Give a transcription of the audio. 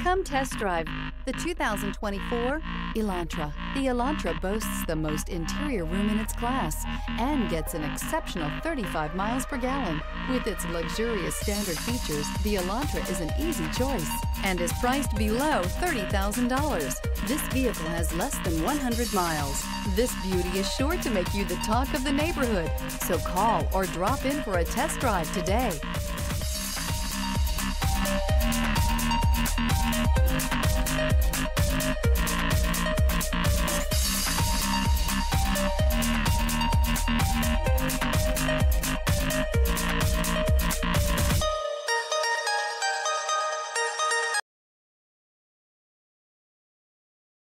Come test drive the 2024 Elantra. The Elantra boasts the most interior room in its class and gets an exceptional 35 miles per gallon. With its luxurious standard features, the Elantra is an easy choice and is priced below $30,000. This vehicle has less than 100 miles. This beauty is sure to make you the talk of the neighborhood. So call or drop in for a test drive today.